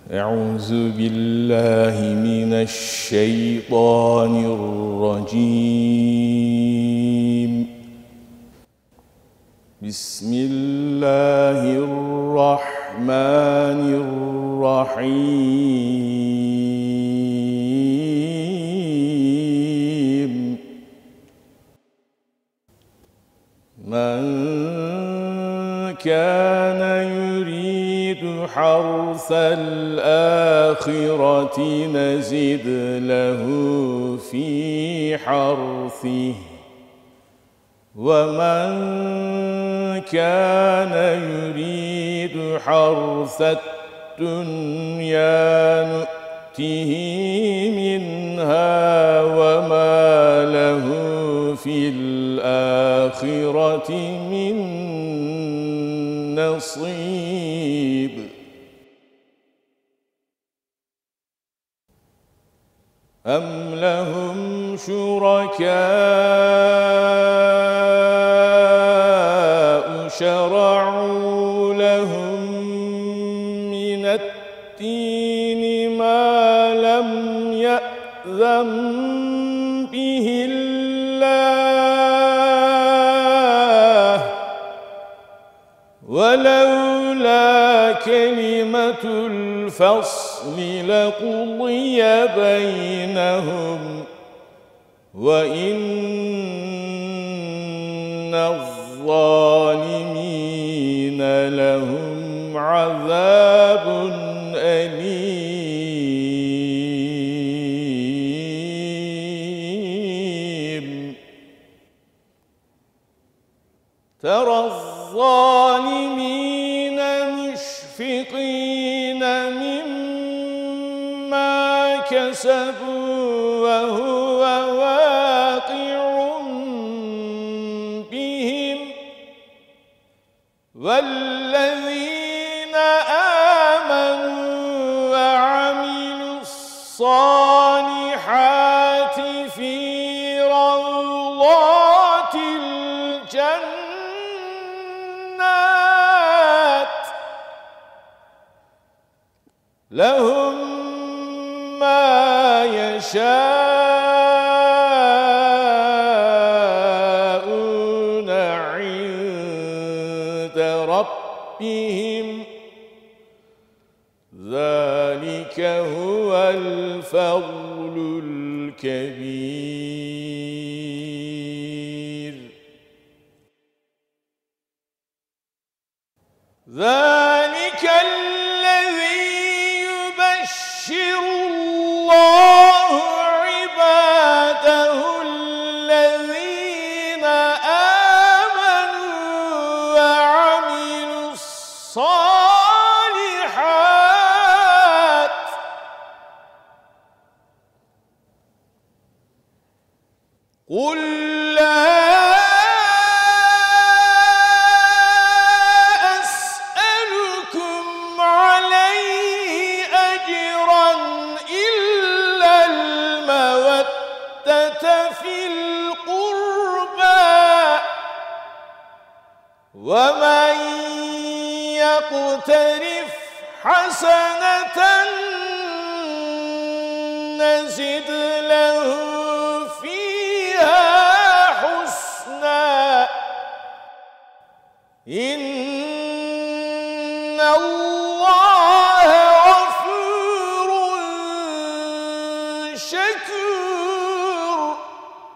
أعوذ بالله من الشيطان الرجيم. بسم الله الرحمن الرحيم. من كان يريد حرث الآخرة نزد له في حرثه، ومن كان يريد حرث الدنيا نؤته منها وما له في الآخرة من نصيب. أم لهم شركاء شرعوا لهم من الدين ما لم يأذن به الله، ولولا كلمة الفصل لقضي بينهم وإن الظالمين لهم عذاب أليم. ترى الظالمين مشفقين مما كسبوا وهو واقع بهم، والذين آمنوا وعملوا الصالحات في روضات الجنات لهم ما يشاءون عند ربهم، ذلك هو الفضل الكبير. ذلك الذي يبشر الله عباده الذين آمنوا وعملوا الصالحات قل لا أسألكم عليه أجرا إلا المودة في القربى، ومن يقترف حسنة نزد له فيها حسنا، إن الله غفور شكور.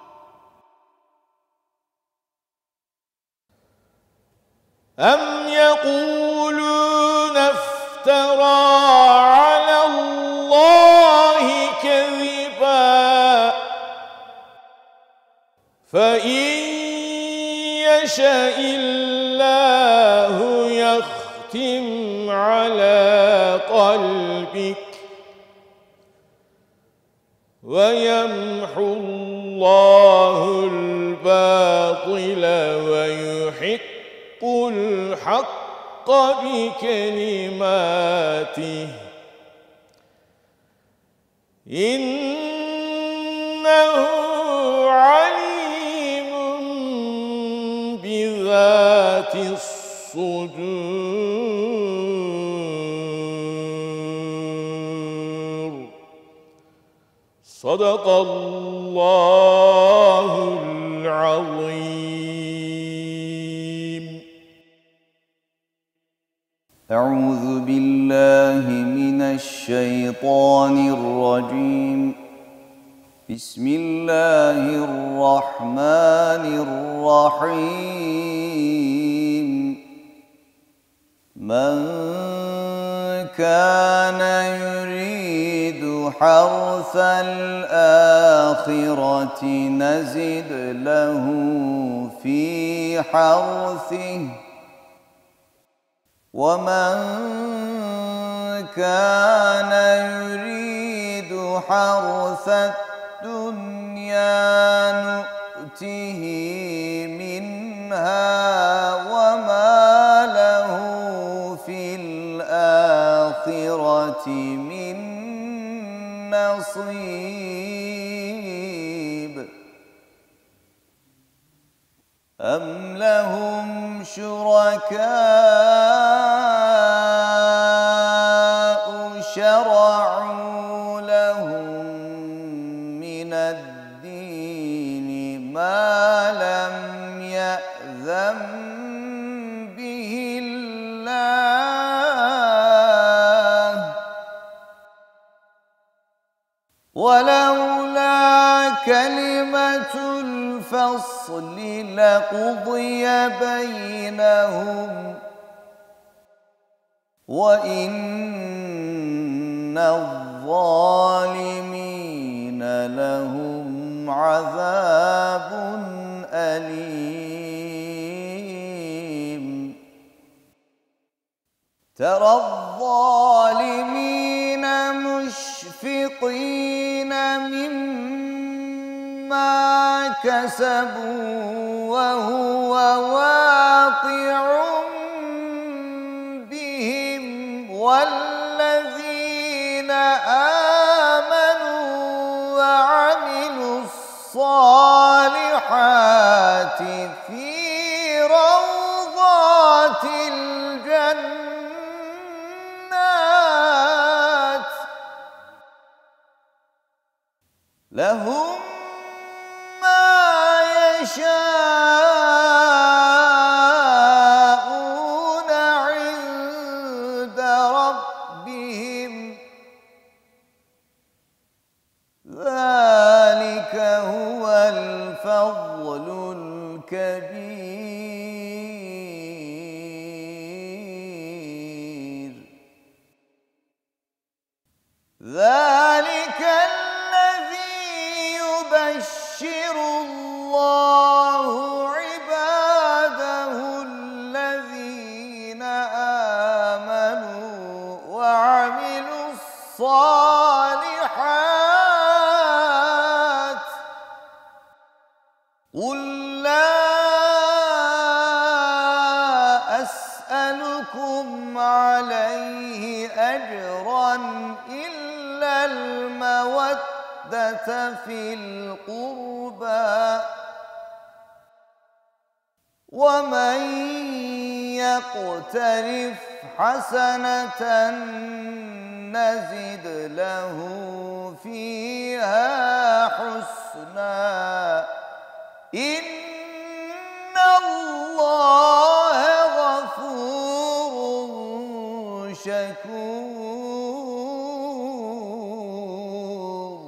أم يقولون افترى على الله كذبا، فإن يشاء الله يختم على قلبك ويمحو الله الباطل ويحق الحق بكلماته، إنه عليم بذات الصدور. صدق الله العظيم. أعوذ بالله من الشيطان الرجيم. بسم الله الرحمن الرحيم. من كان يريد حرث الآخرة نزد له في حرثه ومن كان يريد حرث الدنيا نؤته منها وما له في الآخرة من نصيب. أم لهم شركاء شرعوا لهم من الدين ما لم يأذن به الله ولولا كلمة الفصل لقضي بينهم وإن الظالمين لهم عذاب أليم. ترى الظالمين مشفقين مما كسبوا وهو واقع بهم والذين آمنوا وعملوا الصالحات في روضات الجنات لهم ما يشاءون عند ربهم ذلك هو الفضل الكبير. ذلك يبشر الله عباده الذين آمنوا وعملوا الصالحات قل لا أسألكم عليه أجرا إلا المودة في القربى ومن يقترف حسنة نزد له فيها حسنا إن الله غفور شكور.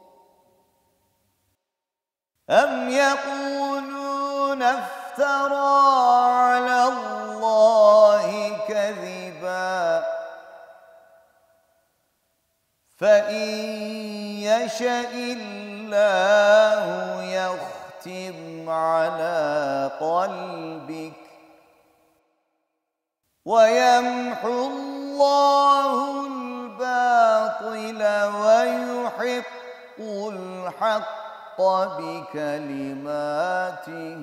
أم يقولون افترى على الله كذبا فإن يشأ الله يختم على قلبك ويمحو الله الباطل ويحق الحق بكلماته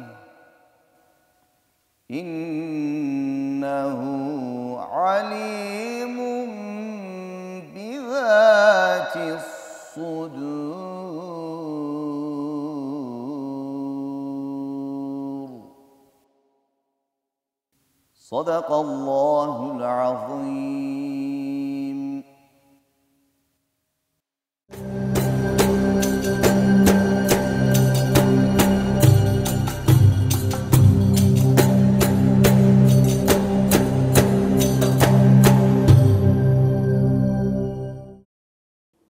إنه عليم بذات الصدور. صدق الله العظيم.